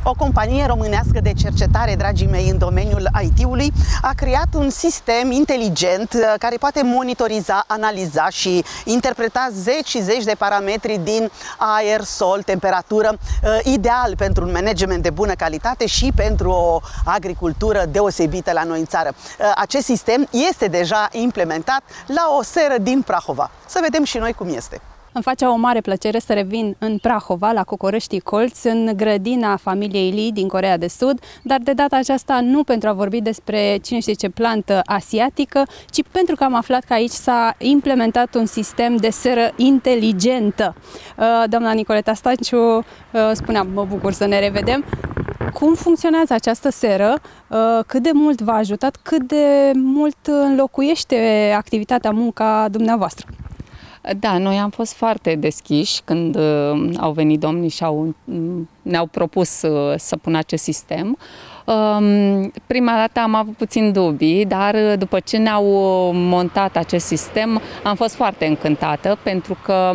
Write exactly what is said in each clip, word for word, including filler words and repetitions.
O companie românească de cercetare, dragii mei, în domeniul I T-ului a creat un sistem inteligent care poate monitoriza, analiza și interpreta zeci și zeci de parametri din aer, sol, temperatură, ideal pentru un management de bună calitate și pentru o agricultură deosebită la noi în țară. Acest sistem este deja implementat la o seră din Prahova. Să vedem și noi cum este. Îmi face o mare plăcere să revin în Prahova, la Cocoreștii Colț, în grădina familiei Lee din Coreea de Sud, dar de data aceasta nu pentru a vorbi despre cine știe ce plantă asiatică, ci pentru că am aflat că aici s-a implementat un sistem de seră inteligentă. Doamna Nicoleta Stanciu spunea, mă bucur să ne revedem. Cum funcționează această seră? Cât de mult v-a ajutat? Cât de mult înlocuiește activitatea, munca dumneavoastră? Da, noi am fost foarte deschiși când uh, au venit domnii și au, ne-au propus uh, să pună acest sistem. Uh, prima dată am avut puțin dubii, dar uh, după ce ne-au montat acest sistem am fost foarte încântată, pentru că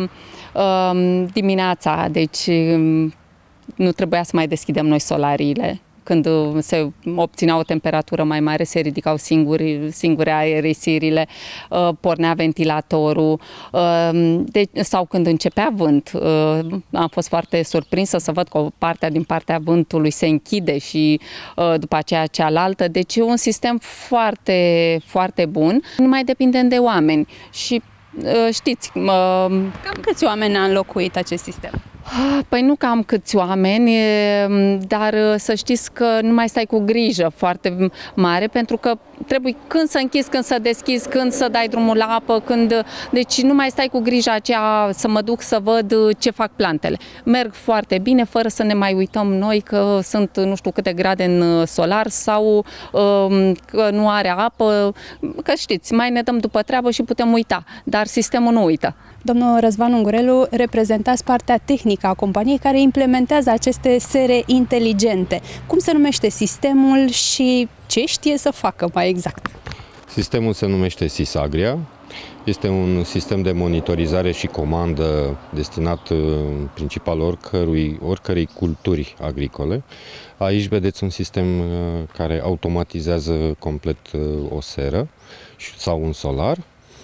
uh, dimineața, deci uh, nu trebuia să mai deschidem noi solariile. Când se obținea o temperatură mai mare, se ridicau singuri, singure aerisirile, pornea ventilatorul, de, sau când începea vânt. Am fost foarte surprinsă să văd că o parte din partea vântului se închide și după aceea cealaltă. Deci e un sistem foarte, foarte bun. Nu mai depindem de oameni. Și știți... Cam câți oameni a înlocuit acest sistem? Păi nu cam câți oameni, dar să știți că nu mai stai cu grijă foarte mare, pentru că trebuie când să închizi, când să deschizi, când să dai drumul la apă, când... Deci nu mai stai cu grija aceea să mă duc să văd ce fac plantele. Merg foarte bine, fără să ne mai uităm noi că sunt nu știu câte grade în solar sau că nu are apă, că știți, mai ne dăm după treabă și putem uita, dar sistemul nu uită. Domnul Răzvan Ungurelu, reprezentați partea tehnică a companiei care implementează aceste sere inteligente. Cum se numește sistemul și ce știe să facă mai exact? Sistemul se numește SysAgria. Este un sistem de monitorizare și comandă destinat în principal oricărui, oricărei culturi agricole. Aici vedeți un sistem care automatizează complet o seră sau un solar.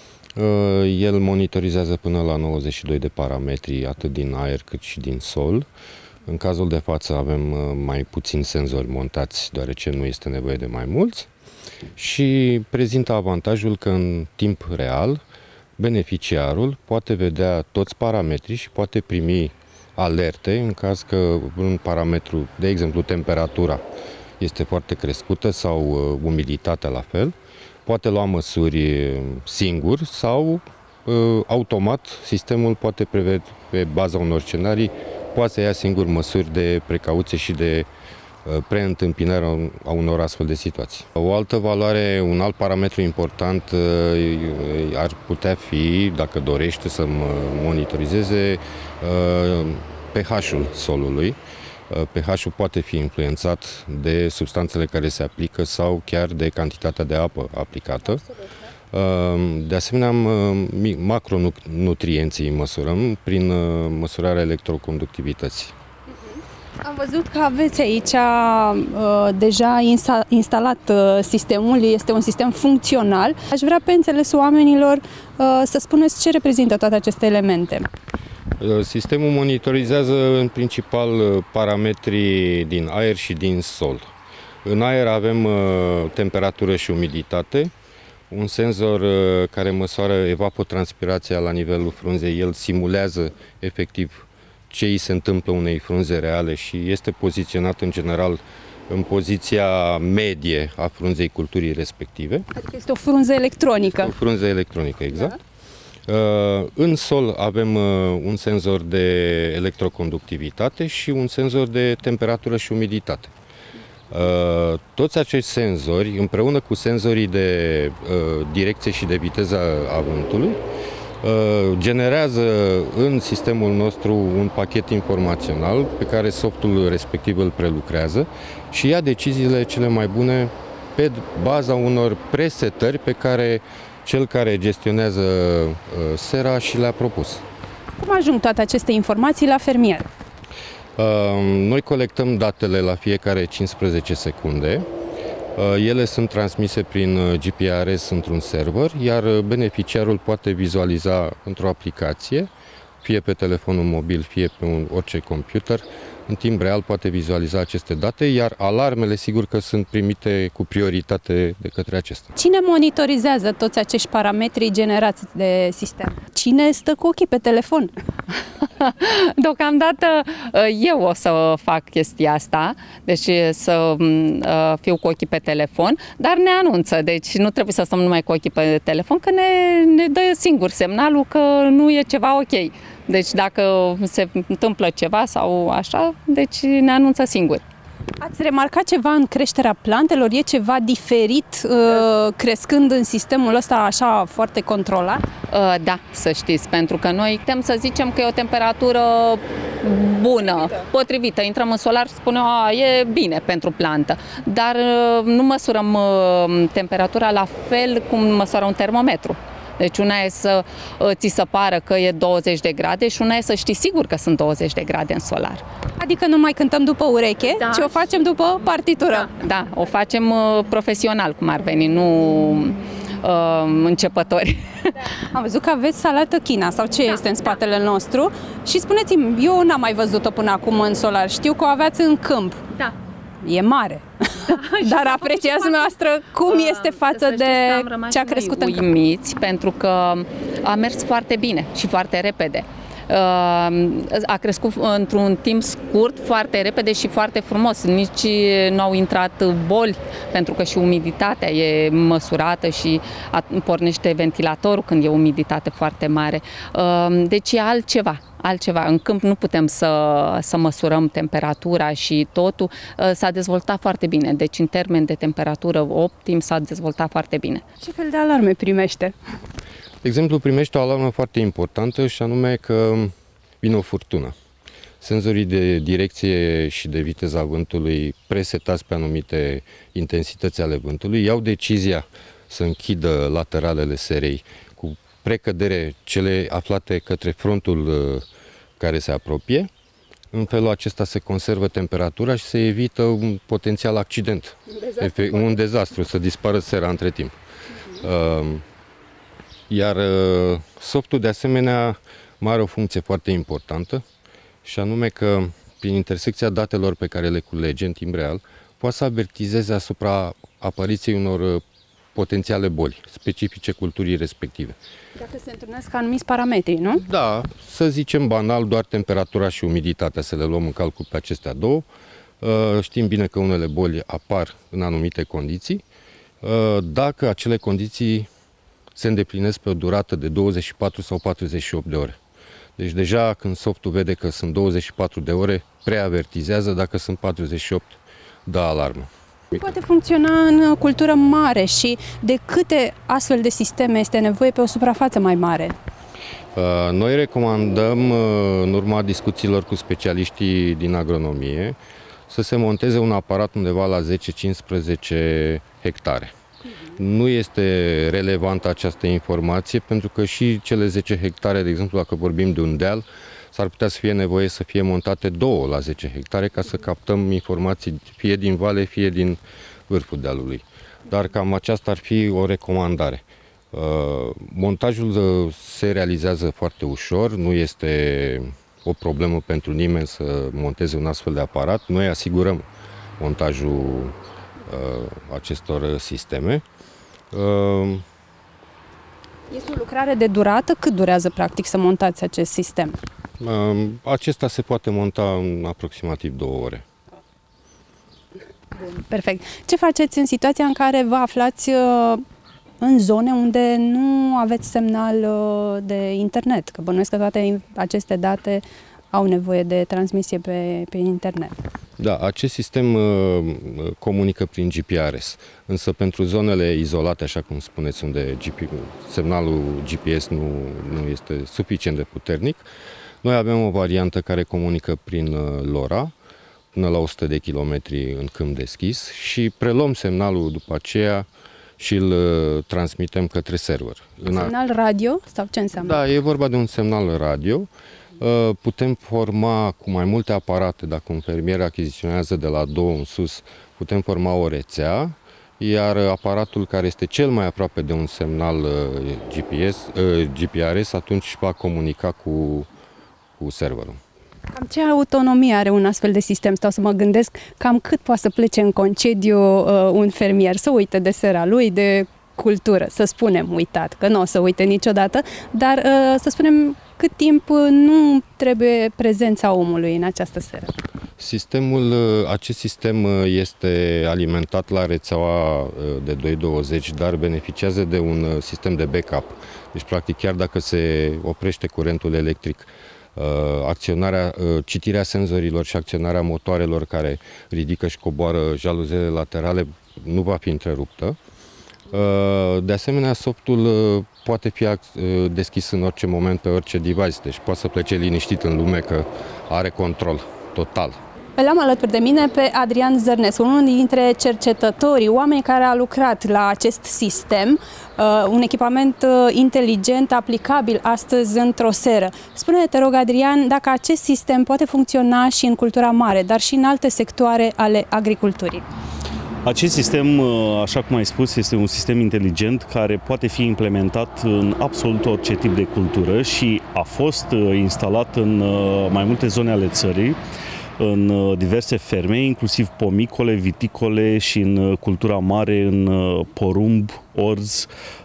El monitorizează până la nouăzeci și doi de parametri, atât din aer cât și din sol. În cazul de față avem mai puțini senzori montați, deoarece nu este nevoie de mai mulți. Și prezintă avantajul că în timp real beneficiarul poate vedea toți parametrii și poate primi alerte în caz că un parametru, de exemplu temperatura, este foarte crescută sau umiditatea la fel. Poate lua măsuri singur sau automat sistemul poate prevede pe baza unor scenarii, poate să ia singur măsuri de precauție și de preîntâmpinare a unor astfel de situații. O altă valoare, un alt parametru important ar putea fi, dacă dorește să monitorizeze, pH-ul solului. pH-ul poate fi influențat de substanțele care se aplică sau chiar de cantitatea de apă aplicată. De asemenea, macronutrienții măsurăm prin măsurarea electroconductivității. Am văzut că aveți aici uh, deja insta instalat uh, sistemul, este un sistem funcțional. Aș vrea pe înțelesul oamenilor uh, să spuneți ce reprezintă toate aceste elemente. Sistemul monitorizează în principal parametrii din aer și din sol. În aer avem uh, temperatură și umiditate, un senzor uh, care măsoară evapotranspirația la nivelul frunzei. El simulează efectiv ce îi se întâmplă unei frunze reale și este poziționat în general în poziția medie a frunzei culturii respective. Adică este o frunză electronică. O frunză electronică, exact. Da. În sol avem un senzor de electroconductivitate și un senzor de temperatură și umiditate. Toți acești senzori, împreună cu senzorii de direcție și de viteză a vântului, generează în sistemul nostru un pachet informațional pe care softul respectiv îl prelucrează și ia deciziile cele mai bune pe baza unor presetări pe care cel care gestionează sera și le-a propus. Cum ajung toate aceste informații la fermier? Noi colectăm datele la fiecare cincisprezece secunde. Ele sunt transmise prin G P R S într-un server, iar beneficiarul poate vizualiza într-o aplicație, fie pe telefonul mobil, fie pe un, orice computer, în timp real poate vizualiza aceste date, iar alarmele, sigur că sunt primite cu prioritate de către acesta. Cine monitorizează toți acești parametri generați de sistem? Cine stă cu ochii pe telefon? Deocamdată eu o să fac chestia asta, deci să fiu cu ochii pe telefon, dar ne anunță, deci nu trebuie să stăm numai cu ochii pe telefon, că ne, ne dă singur semnalul că nu e ceva ok. Deci dacă se întâmplă ceva sau așa, deci ne anunță singur. Ați remarcat ceva în creșterea plantelor? E ceva diferit uh, crescând în sistemul ăsta așa foarte controlat? Uh, da, să știți, pentru că noi putem să zicem că e o temperatură bună, potrivită. potrivită. Intrăm în solar, spunem, a, e bine pentru plantă, dar uh, nu măsurăm uh, temperatura la fel cum măsoară un termometru. Deci una e să ți se pară că e douăzeci de grade și una e să știi sigur că sunt douăzeci de grade în solar. Adică nu mai cântăm după ureche, da, ci o facem după partitură. Da, da, o facem uh, profesional, cum ar veni, nu uh, începători. Da. Am văzut că aveți salată China sau ce da, este în spatele da. nostru și spuneți-mi, eu n-am mai văzut-o până acum în solar, știu că o aveați în câmp. Da. E mare. Da, dar apreciați noastră cum este față de ce a crescut în câmp. Uimiți pentru că a mers foarte bine și foarte repede. A crescut într-un timp scurt, foarte repede și foarte frumos. Nici nu au intrat boli, pentru că și umiditatea e măsurată și pornește ventilatorul când e umiditate foarte mare. Deci e altceva. altceva. În câmp nu putem să, să măsurăm temperatura și totul. S-a dezvoltat foarte bine. Deci în termen de temperatură optim s-a dezvoltat foarte bine. Ce fel de alarme primește? De exemplu, primește o alarmă foarte importantă și anume că vine o furtună. Senzorii de direcție și de viteza vântului presetați pe anumite intensități ale vântului iau decizia să închidă lateralele serei cu precădere cele aflate către frontul care se apropie. În felul acesta se conservă temperatura și se evită un potențial accident, un dezastru, un dezastru să dispară sera între timp. Uh-huh. Iar softul de asemenea mai are o funcție foarte importantă și anume că prin intersecția datelor pe care le culege în timp real poate să avertizeze asupra apariției unor potențiale boli specifice culturii respective. Dacă se întâlnesc anumiți parametri, nu? Da, să zicem banal, doar temperatura și umiditatea, să le luăm în calcul pe acestea două. Știm bine că unele boli apar în anumite condiții. Dacă acele condiții se îndeplinesc pe o durată de douăzeci și patru sau patruzeci și opt de ore. Deci deja când softul vede că sunt douăzeci și patru de ore, preavertizează, dacă sunt patruzeci și opt, dă alarmă. Poate funcționa în cultură mare și de câte astfel de sisteme este nevoie pe o suprafață mai mare? Noi recomandăm, în urma discuțiilor cu specialiștii din agronomie, să se monteze un aparat undeva la zece cincisprezece hectare. Nu este relevantă această informație pentru că și cele zece hectare, de exemplu, dacă vorbim de un deal, s-ar putea să fie nevoie să fie montate două la zece hectare ca să captăm informații fie din vale, fie din vârful dealului. Dar cam aceasta ar fi o recomandare. Montajul se realizează foarte ușor, nu este o problemă pentru nimeni să monteze un astfel de aparat. Noi asigurăm montajul acestor sisteme. Este o lucrare de durată? Cât durează practic să montați acest sistem? Acesta se poate monta în aproximativ două ore. Bun, perfect. Ce faceți în situația în care vă aflați în zone unde nu aveți semnal de internet? Că bănuiesc că toate aceste date au nevoie de transmisie pe, pe internet. Da, acest sistem uh, comunică prin G P R S, însă pentru zonele izolate, așa cum spuneți, unde G P, semnalul G P S nu, nu este suficient de puternic, noi avem o variantă care comunică prin uh, LoRa, până la o sută de kilometri în câmp deschis și preluăm semnalul după aceea și îl uh, transmitem către server. Un semnal radio sau ce înseamnă? Da, e vorba de un semnal radio. Putem forma cu mai multe aparate, dacă un fermier achiziționează de la două în sus, putem forma o rețea, iar aparatul care este cel mai aproape de un semnal G P S, G P R S, atunci va comunica cu, cu serverul. Cam ce autonomie are un astfel de sistem? Stau să mă gândesc cam cât poate să plece în concediu uh, un fermier, să uite de sera lui, de cultură, să spunem uitat, că nu o să uite niciodată, dar uh, să spunem cât timp nu trebuie prezența omului în această seră. Sistemul, acest sistem este alimentat la rețeaua de doi douăzeci, dar beneficiază de un sistem de backup. Deci, practic, chiar dacă se oprește curentul electric, acționarea, citirea senzorilor și acționarea motoarelor care ridică și coboară jaluzele laterale nu va fi întreruptă. De asemenea, softul poate fi deschis în orice moment pe orice device, deci poate să plece liniștit în lume că are control total. Îl am alături de mine pe Adrian Zărnescu, unul dintre cercetătorii, oameni care a lucrat la acest sistem, un echipament inteligent aplicabil astăzi într-o seră. Spune-ne, te rog, Adrian, dacă acest sistem poate funcționa și în cultura mare, dar și în alte sectoare ale agriculturii. Acest sistem, așa cum ai spus, este un sistem inteligent care poate fi implementat în absolut orice tip de cultură și a fost instalat în mai multe zone ale țării, în diverse ferme, inclusiv pomicole, viticole și în cultura mare, în porumb, orz,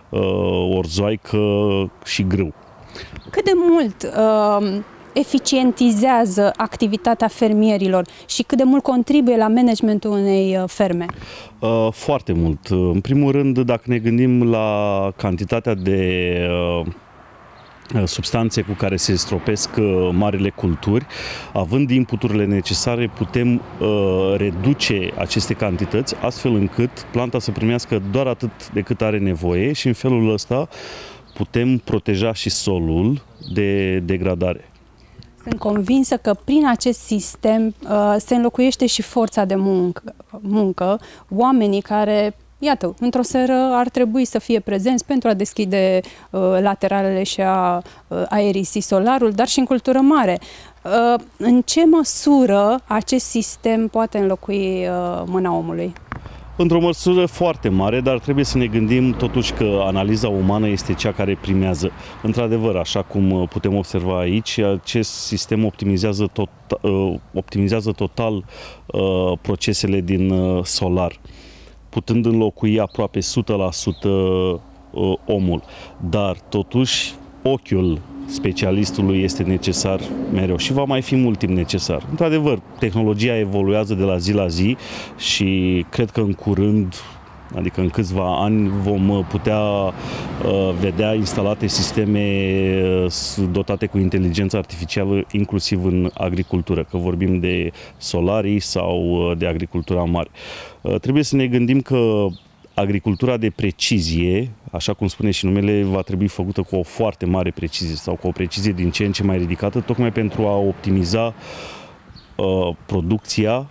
orzoaică și grâu. Cât de mult uh, eficientizează activitatea fermierilor și cât de mult contribuie la managementul unei ferme? Uh, foarte mult. În primul rând, dacă ne gândim la cantitatea de uh, substanțe cu care se stropesc marile culturi, având inputurile necesare, putem uh, reduce aceste cantități astfel încât planta să primească doar atât de cât are nevoie și în felul ăsta putem proteja și solul de degradare. Sunt convinsă că prin acest sistem uh, se înlocuiește și forța de muncă, muncă oamenii care, iată, într-o seră ar trebui să fie prezenți pentru a deschide uh, lateralele și a uh, aerisi solarul, dar și în cultură mare. Uh, în ce măsură acest sistem poate înlocui uh, mâna omului? Într-o măsură foarte mare, dar trebuie să ne gândim totuși că analiza umană este cea care primează. Într-adevăr, așa cum putem observa aici, acest sistem optimizează, tot, optimizează total uh, procesele din uh, solar, putând înlocui aproape o sută la sută uh, omul. Dar totuși ochiul specialistului este necesar mereu și va mai fi mult timp necesar. Într-adevăr, tehnologia evoluează de la zi la zi și cred că în curând, adică în câțiva ani, vom putea uh, vedea instalate sisteme uh, dotate cu inteligență artificială, inclusiv în agricultură, că vorbim de solarii sau uh, de agricultura mare. Uh, trebuie să ne gândim că agricultura de precizie, așa cum spune și numele, va trebui făcută cu o foarte mare precizie sau cu o precizie din ce în ce mai ridicată, tocmai pentru a optimiza uh, producția,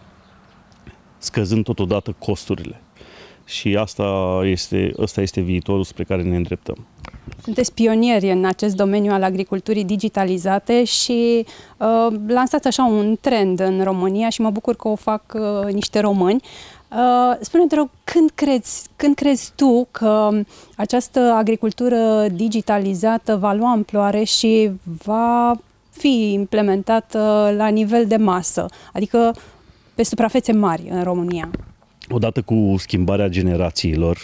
scăzând totodată costurile. Și asta este, ăsta este viitorul spre care ne îndreptăm. Sunteți pionieri în acest domeniu al agriculturii digitalizate și uh, lansați așa un trend în România și mă bucur că o fac uh, niște români. Uh, spune-mi, te rog, când crezi, când crezi tu că această agricultură digitalizată va lua amploare și va fi implementată la nivel de masă, adică pe suprafețe mari în România? Odată cu schimbarea generațiilor,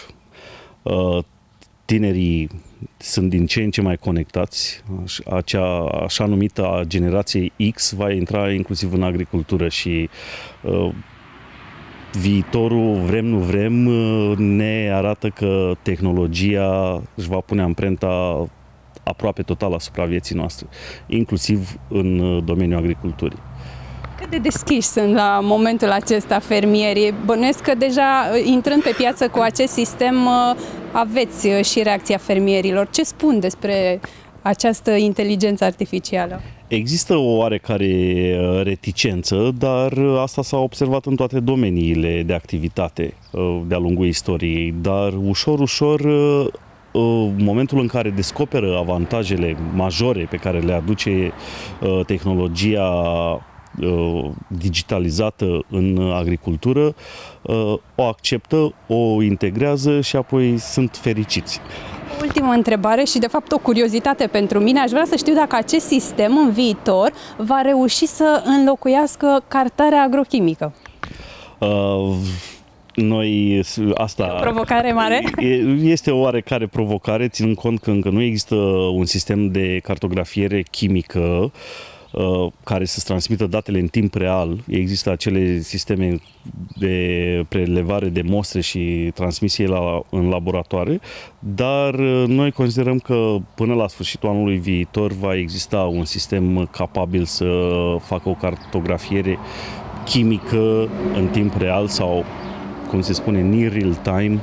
tinerii sunt din ce în ce mai conectați. Acea așa numită generație X va intra inclusiv în agricultură și uh, viitorul, vrem nu vrem, ne arată că tehnologia își va pune amprenta aproape total asupra vieții noastre, inclusiv în domeniul agriculturii. Cât de deschiși sunt la momentul acesta fermierii? Bănuiesc că deja intrând pe piață cu acest sistem aveți și reacția fermierilor. Ce spun despre această inteligență artificială? Există o oarecare reticență, dar asta s-a observat în toate domeniile de activitate de-a lungul istoriei. Dar ușor, ușor în momentul în care descoperă avantajele majore pe care le aduce tehnologia digitalizată în agricultură, o acceptă, o integrează și apoi sunt fericiți. Ultimă întrebare și de fapt o curiozitate pentru mine. Aș vrea să știu dacă acest sistem în viitor va reuși să înlocuiască cartarea agrochimică. Uh, noi asta... E o provocare mare? Este o oarecare provocare, ținând cont că încă nu există un sistem de cartografiere chimică care să transmită datele în timp real. Există acele sisteme de prelevare de mostre și transmisie la, în laboratoare, dar noi considerăm că până la sfârșitul anului viitor va exista un sistem capabil să facă o cartografiere chimică în timp real sau, cum se spune, near real time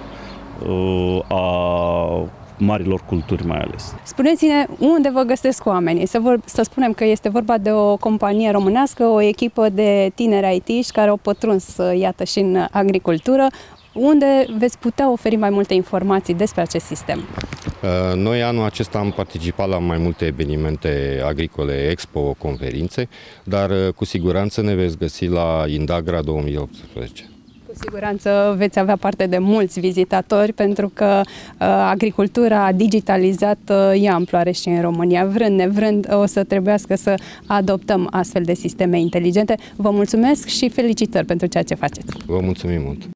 a marilor culturi mai ales. Spuneți-ne unde vă găsesc oamenii. Să, vor, să spunem că este vorba de o companie românească, o echipă de tineri I T-ști care au pătruns, iată, și în agricultură. Unde veți putea oferi mai multe informații despre acest sistem? Noi anul acesta am participat la mai multe evenimente agricole, expo, conferințe, dar cu siguranță ne veți găsi la Indagra două mii optsprezece. Cu siguranță veți avea parte de mulți vizitatori pentru că uh, agricultura digitalizată ia amploare și în România. Vrând nevrând o să trebuiască să adoptăm astfel de sisteme inteligente. Vă mulțumesc și felicitări pentru ceea ce faceți. Vă mulțumim mult!